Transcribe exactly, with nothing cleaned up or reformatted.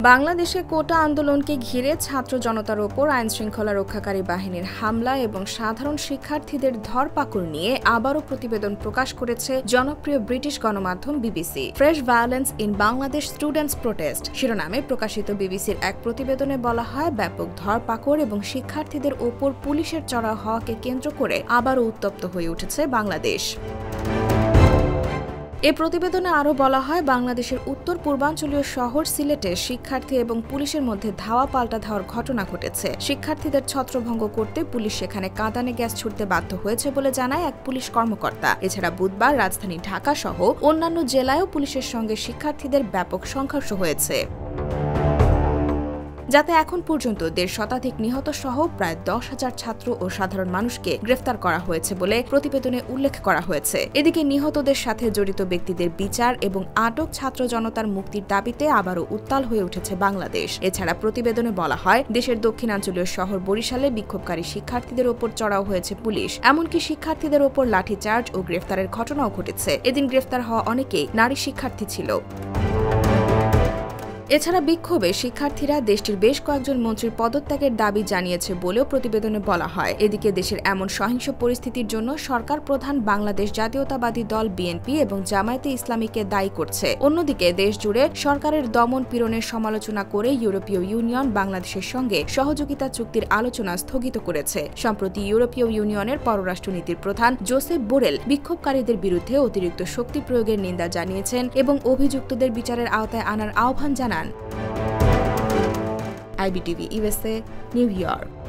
বাংলাদেশে কোটা আন্দোলনকে ঘিরে ছাত্র জনতার ওপর আইনশৃঙ্খলা রক্ষাকারী বাহিনীর হামলা এবং সাধারণ শিক্ষার্থীদের ধরপাকড় নিয়ে আবারও প্রতিবেদন প্রকাশ করেছে জনপ্রিয় ব্রিটিশ গণমাধ্যম BBC. Fresh violence in Bangladesh students protest শিরোনামে প্রকাশিত বিবিসির এক প্রতিবেদনে বলা হয়, ব্যাপক ধরপাকড় এবং শিক্ষার্থীদের ওপর পুলিশের চড়াও হওয়াকে কেন্দ্র করে আবারও উত্তপ্ত হয়ে উঠেছে বাংলাদেশ। এ প্রতিবেদনে আরও বলা হয়, বাংলাদেশের উত্তর পূর্বাঞ্চলীয় শহর সিলেটে শিক্ষার্থী এবং পুলিশের মধ্যে ধাওয়া পাল্টা ধাওয়ার ঘটনা ঘটেছে। শিক্ষার্থীদের ছত্রভঙ্গ করতে পুলিশ সেখানে কাঁদানে গ্যাস ছুড়তে বাধ্য হয়েছে বলে জানায় এক পুলিশ কর্মকর্তা। এছাড়া বুধবার রাজধানী ঢাকা সহ অন্যান্য জেলায়ও পুলিশের সঙ্গে শিক্ষার্থীদের ব্যাপক সংঘর্ষ হয়েছে, যাতে এখন পর্যন্ত দেড় শতাধিক নিহত সহ প্রায় দশ হাজার ছাত্র ও সাধারণ মানুষকে গ্রেফতার করা হয়েছে বলে প্রতিবেদনে উল্লেখ করা হয়েছে। এদিকে নিহতদের সাথে জড়িত ব্যক্তিদের বিচার এবং আটক ছাত্র জনতার মুক্তির দাবিতে আবারও উত্তাল হয়ে উঠেছে বাংলাদেশ। এছাড়া প্রতিবেদনে বলা হয়, দেশের দক্ষিণাঞ্চলীয় শহর বরিশালে বিক্ষোভকারী শিক্ষার্থীদের ওপর চড়াও হয়েছে পুলিশ। এমনকি শিক্ষার্থীদের ওপর লাঠিচার্জ ও গ্রেফতারের ঘটনাও ঘটেছে। এদিন গ্রেফতার হওয়া অনেকেই নারী শিক্ষার্থী ছিল। এছাড়া বিক্ষোভে শিক্ষার্থীরা দেশটির বেশ কয়েকজন মন্ত্রীর পদত্যাগের দাবি জানিয়েছে বলেও প্রতিবেদনে বলা হয়। এদিকে দেশের এমন সহিংস পরিস্থিতির জন্য সরকার প্রধান বাংলাদেশ জাতীয়তাবাদী দল বিএনপি এবং জামায়াতে ইসলামীকে দায়ী করছে। অন্যদিকে দেশ জুড়ে সরকারের দমন পীড়নের সমালোচনা করে ইউরোপীয় ইউনিয়ন বাংলাদেশের সঙ্গে সহযোগিতা চুক্তির আলোচনা স্থগিত করেছে। সম্প্রতি ইউরোপীয় ইউনিয়নের পররাষ্ট্রনীতির প্রধান জোসেফ বোরেল বিক্ষোভকারীদের বিরুদ্ধে অতিরিক্ত শক্তি প্রয়োগের নিন্দা জানিয়েছেন এবং অভিযুক্তদের বিচারের আওতায় আনার আহ্বান জানান। IBTV USA, New York.